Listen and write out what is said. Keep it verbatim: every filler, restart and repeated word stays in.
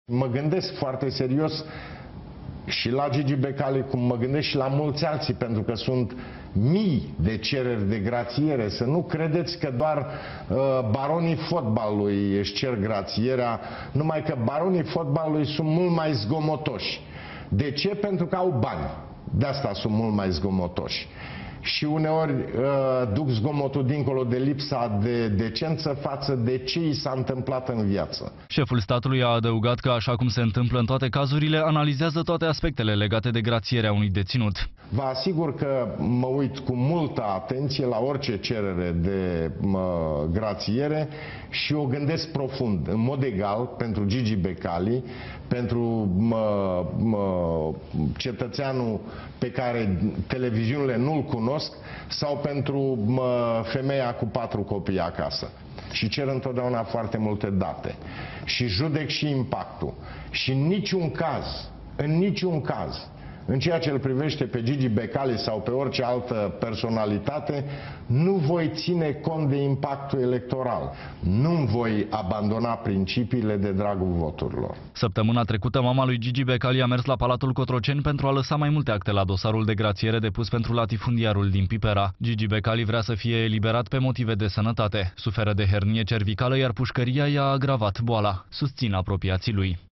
Mă gândesc foarte serios și la Gigi Becali, cum mă gândesc și la mulți alții, pentru că sunt mii de cereri de grațiere. Să nu credeți că doar uh, baronii fotbalului își cer grațierea, numai că baronii fotbalului sunt mult mai zgomotoși. De ce? Pentru că au bani. De asta sunt mult mai zgomotoși. Și uneori uh, duc zgomotul dincolo de lipsa de decență față de ce i s-a întâmplat în viață. Șeful statului a adăugat că, așa cum se întâmplă în toate cazurile, analizează toate aspectele legate de grațierea unui deținut. Vă asigur că mă uit cu multă atenție la orice cerere de mă, grațiere și o gândesc profund, în mod egal, pentru Gigi Becali, pentru mă, mă, cetățeanul pe care televiziunile nu-l cunosc sau pentru mă, femeia cu patru copii acasă. Și cer întotdeauna foarte multe date. Și judec și impactul. Și în niciun caz, în niciun caz, în ceea ce îl privește pe Gigi Becali sau pe orice altă personalitate, nu voi ține cont de impactul electoral. Nu voi abandona principiile de dragul voturilor. Săptămâna trecută, mama lui Gigi Becali a mers la Palatul Cotroceni pentru a lăsa mai multe acte la dosarul de grațiere depus pentru latifundiarul din Pipera. Gigi Becali vrea să fie eliberat pe motive de sănătate. Suferă de hernie cervicală, iar pușcăria i-a agravat boala, susțin apropiații lui.